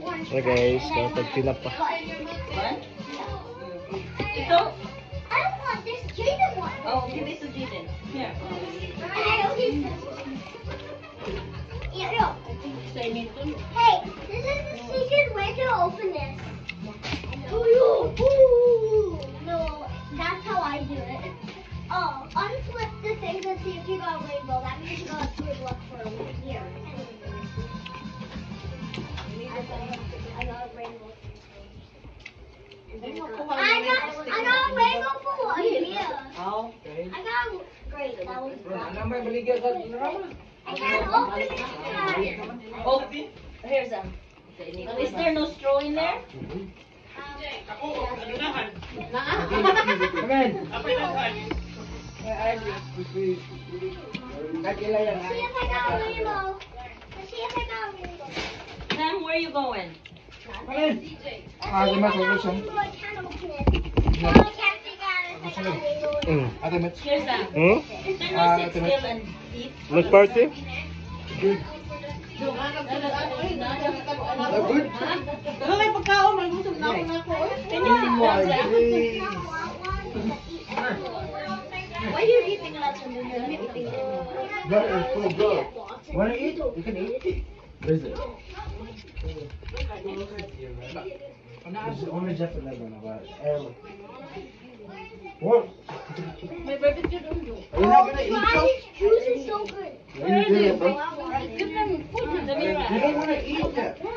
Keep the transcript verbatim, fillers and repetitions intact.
Hey guys, kapag tinapa. Ito? I don't want this Jaden one. Oh, give it to Jaden. Here. Yeah, Say hey, this is the secret way to open this. Ooh, no, that's how I do it. Oh, unflip the thing to see if you got a rainbow. That means you got good luck for a year. I got, I got a rainbow. I got, I got a rainbow for one year. Oh. I got great. That was I can't open it. Oh, here's them. Is there no straw in there? Where are you? See if I got a rainbow. Let's see if I got a rainbow. Sam, where are you going? Let's see if I got a rainbow. I can't open it. Well, I can't figure out if I got a rainbow. Mm. Here's Sam. Hmm? Is there no sit still and eat? Look party? Good. Ano may pagkaon? Magusog na ako na ako. Can you sit down, Sam? Why are you eating lots and then you're eating it? That is so good. Wanna eat? You can eat. Where is it? It's only just eleven, but um, what? May barbecue doon. Are you not gonna eat Why them? this juice is so good. You did it, bro. Give them food. You don't wanna eat that.